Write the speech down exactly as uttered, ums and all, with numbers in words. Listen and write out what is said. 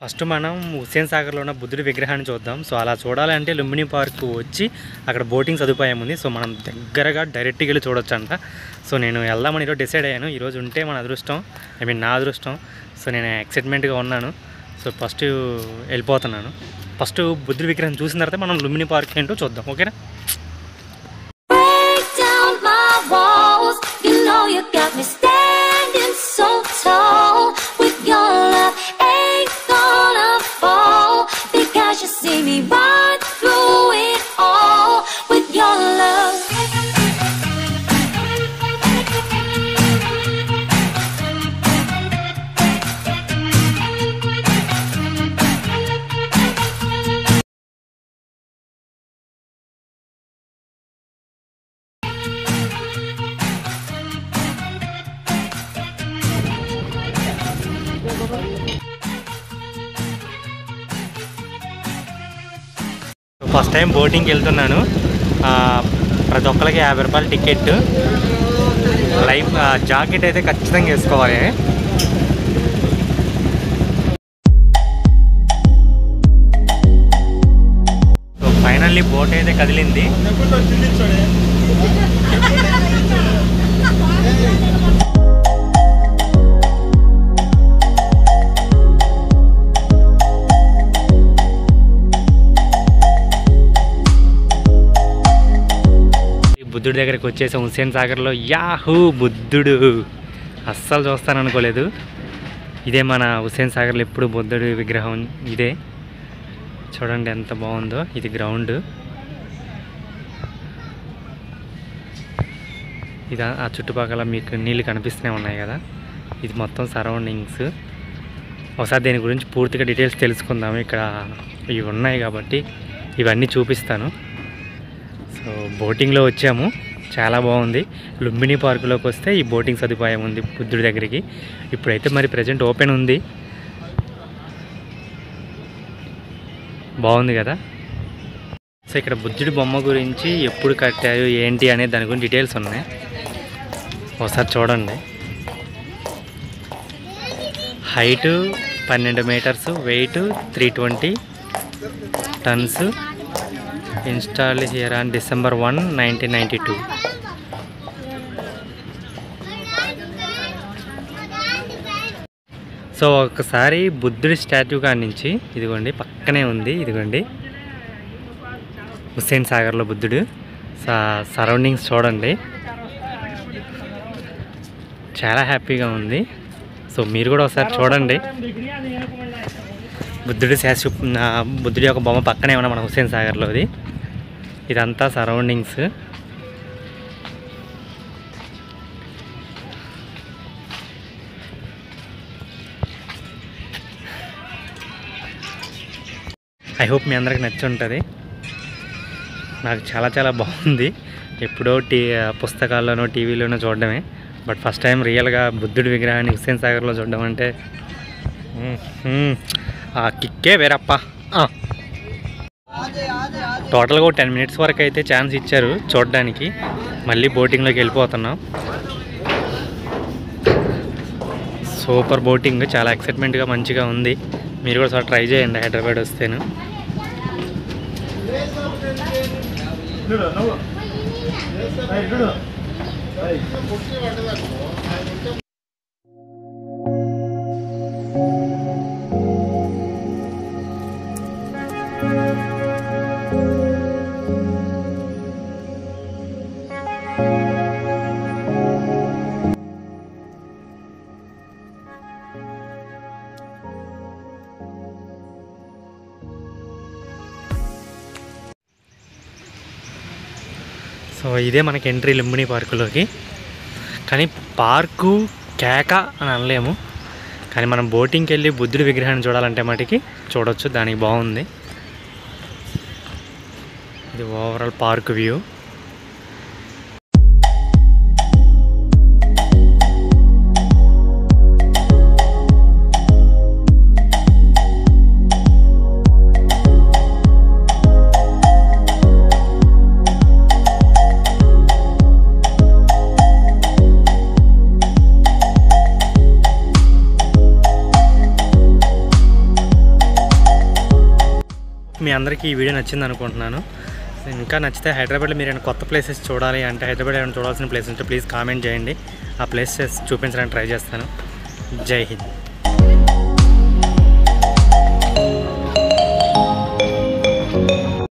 First మనం హుస్సేన్ సాగర్లో ఉన్న బుద్ధుడి విగ్రహాన్ని చూద్దాం. సో అలా చూడాలంటే లుంబిని పార్క్ వచ్చి అక్కడ బోటింగ్ సదుపాయం ఉంది. సో మనం దగ్గరగా డైరెక్ట్గా వెళ్ళి చూడొచ్చు అంట. సో నేను వెళ్దామని ఈరోజు డిసైడ్ అయ్యాను. ఈరోజు ఉంటే మన అదృష్టం, ఐ మీన్ నా అదృష్టం. సో నేను ఎక్సైట్మెంట్గా ఉన్నాను. సో ఫస్ట్ వెళ్ళిపోతున్నాను. ఫస్ట్ బుద్ధుడి విగ్రహం చూసిన తర్వాత మనం లుంబిని పార్క్ ఏంటో చూద్దాం. ఓకేనా? See me run through it all with your love. First time బోటింగ్కి వెళ్తున్నాను. ప్రతి ఒక్కరికి యాభై రూపాయలు టికెట్. లైఫ్ జాకెట్ అయితే ఖచ్చితంగా వేసుకోవాలి. సో ఫైనల్లీ బోట్ అయితే కదిలింది. బుద్ధుడి దగ్గరికి వచ్చేసాం హుస్సేన్ సాగర్లో. యాహూ బుద్ధుడు అస్సలు చూస్తాను అనుకోలేదు. ఇదే మన హుస్సేన్ సాగర్లో ఎప్పుడు బుద్ధుడి విగ్రహం ఇదే. చూడండి ఎంత బాగుందో. ఇది గ్రౌండ్. ఇది ఆ చుట్టుపక్కల మీకు నీళ్ళు కనిపిస్తూనే ఉన్నాయి కదా. ఇది మొత్తం సరౌండింగ్స్. ఒకసారి దీని గురించి పూర్తిగా డీటెయిల్స్ తెలుసుకుందాము. ఇక్కడ ఇవి ఉన్నాయి కాబట్టి ఇవన్నీ చూపిస్తాను. సో బోటింగ్లో వచ్చాము, చాలా బాగుంది. లుంబిని పార్కులోకి వస్తే ఈ బోటింగ్ సదుపాయం ఉంది బుద్ధుడి దగ్గరికి. ఇప్పుడైతే మరి ప్రజెంట్ ఓపెన్ ఉంది. బాగుంది కదా. సో ఇక్కడ బుద్ధుడి బొమ్మ గురించి ఎప్పుడు కట్టారు ఏంటి అనే దాని గురించి డీటెయిల్స్ ఉన్నాయి. ఒకసారి చూడండి. హైటు పన్నెండు metres, weight three twenty tons. Install here on December one nineteen ninety two. So ఒకసారి బుద్ధుడి స్టాట్యూ కాడి నుంచి ఇదిగోండి పక్కనే ఉంది. ఇదిగోండి హుస్సేన్ సాగర్లో బుద్ధుడు. సరౌండింగ్స్ చూడండి, చాలా హ్యాపీగా ఉంది. సో మీరు కూడా ఒకసారి చూడండి. బుద్ధుడి శాస్త్ర బుద్ధుడి యొక్క బొమ్మ పక్కనే ఉన్న మన హుస్సేన్ సాగర్లోది. ఇదంతా సరౌండింగ్స్. ఐ హోప్ మీ అందరికి నచ్చి ఉంటుంది. నాకు చాలా చాలా బాగుంది. ఎప్పుడో టీ పుస్తకాల్లోనో టీవీలోనో చూడడమే, బట్ ఫస్ట్ టైం రియల్గా బుద్ధుడి విగ్రహాన్ని హుస్సేన్ సాగర్లో చూడడం అంటే ఆ కిక్కే వేరప్ప. టోటల్గా ఒక టెన్ మినిట్స్ వరకు అయితే ఛాన్స్ ఇచ్చారు చూడడానికి. మళ్ళీ బోటింగ్లోకి వెళ్ళిపోతున్నాం. సూపర్ బోటింగ్, చాలా ఎక్సైట్మెంట్గా మంచిగా ఉంది. మీరు కూడా ఒకసారి ట్రై చేయండి హైదరాబాద్ వస్తేను. సో ఇదే మనకి ఎంట్రీ లుంబిని పార్కులోకి. కానీ పార్కు కేక అని అనలేము. కానీ మనం బోటింగ్కి వెళ్ళి బుద్ధుడి విగ్రహాన్ని చూడాలంటే మటుకి చూడవచ్చు. దానికి బాగుంది. ఇది ఓవరాల్ పార్క్ వ్యూ. మీ అందరికీ ఈ వీడియో నచ్చింది అనుకుంటున్నాను. ఇంకా నచ్చితే హైదరాబాద్లో మీరు ఏమైనా కొత్త ప్లేసెస్ చూడాలి అంటే, హైదరాబాద్ ఏమైనా చూడాల్సిన ప్లేసెస్ ఉంటే ప్లీజ్ కామెంట్ చేయండి. ఆ ప్లేసెస్ చూపించడానికి ట్రై చేస్తాను. జై హింద్.